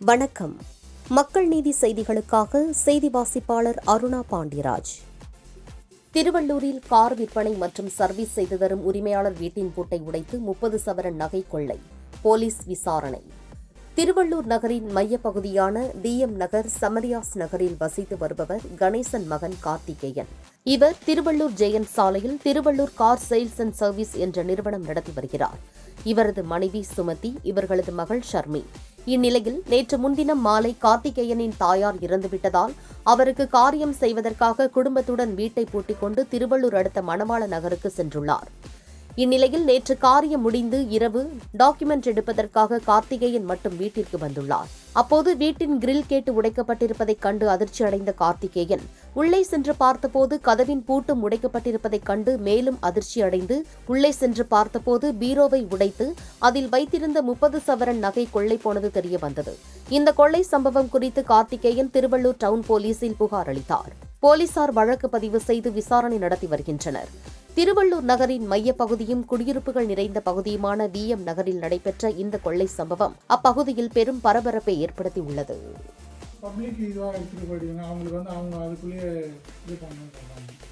வணக்கம். மக்கள் நீதி செய்திகளுக்காக செய்தி வாசிப்பாளர் அருணா பாண்டியராஜ். திருவள்ளூரில் கார் விற்பனை மற்றும் சர்வீஸ் செய்து தரும் உரிமையாளர் வீட்டின் பூட்டை உடைத்து 30 சவரன் நகை கொள்ளை. போலீஸ் விசாரணை. திருவள்ளூர் நகரின் மையப்பகுதியான DM நகர் சமரியாஸ் நகரில் வசித்து வருபவர் கணேசன் மகன் கார்த்திகேயன். இவர் திருவள்ளூர் ஜெயன் சாலையில் Tiruvallur car sales and service என்ற நிறுவனம் நடத்தி வருகிறார். இவரது மனைவி சுமதி, இவர்களது மகள் ஷர்மி. இந்நிலையில் நேற்று முன்தினம் மாலை கார்த்திகேயனின் தாயார் இறந்துவிட்டதால் அவருக்கு காரியம் செய்வதற்காக குடும்பத்துடன் வீட்டை பூட்டிக் கொண்டு திருவள்ளூர் அடுத்த மணவாள நகருக்கு சென்றுள்ளார். இந்நிலையில் நேற்று காரியம் முடிந்து இரவு டாக்குமெண்ட் எடுப்பதற்காக கார்த்திகேயன் மட்டும் வீட்டிற்கு வந்துள்ளார். அப்போது வீட்டின் கிரில் கேட்டு உடைக்கப்பட்டிருப்பதைக் கண்டு அதிர்ச்சி அடைந்த கார்த்திகேயன் உள்ளே சென்று பார்த்தபோது கதவின் பூட்டும் உடைக்கப்பட்டிருப்பதைக் கண்டு மேலும் அதிர்ச்சி அடைந்து உள்ளே சென்று பார்த்தபோது பீரோவை உடைத்து அதில் வைத்திருந்த 30 சவரன் நகை கொள்ளை போனது தெரியவந்தது. இந்த கொள்ளை சம்பவம் குறித்து கார்த்திகேயன் திருவள்ளூர் டவுன் போலீசில் புகார் அளித்தார். போலீசார் வழக்கு பதிவு செய்து விசாரணை நடத்தி வருகின்றனர். திருவள்ளூர் நகரின் மையப்பகுதியும் குடியிருப்புகள் நிறைந்த பகுதியுமான DM நகரில் நடைபெற்ற இந்த கொள்ளை சம்பவம் அப்பகுதியில் பெரும் பரபரப்பை ஏற்படுத்தியுள்ளது. பப்ளிக் இதுவாக எடுத்துகிட்டு போயிடுவாங்க. அவங்களுக்கு அவங்க அதுக்குள்ளேயே இது பண்ணணும்.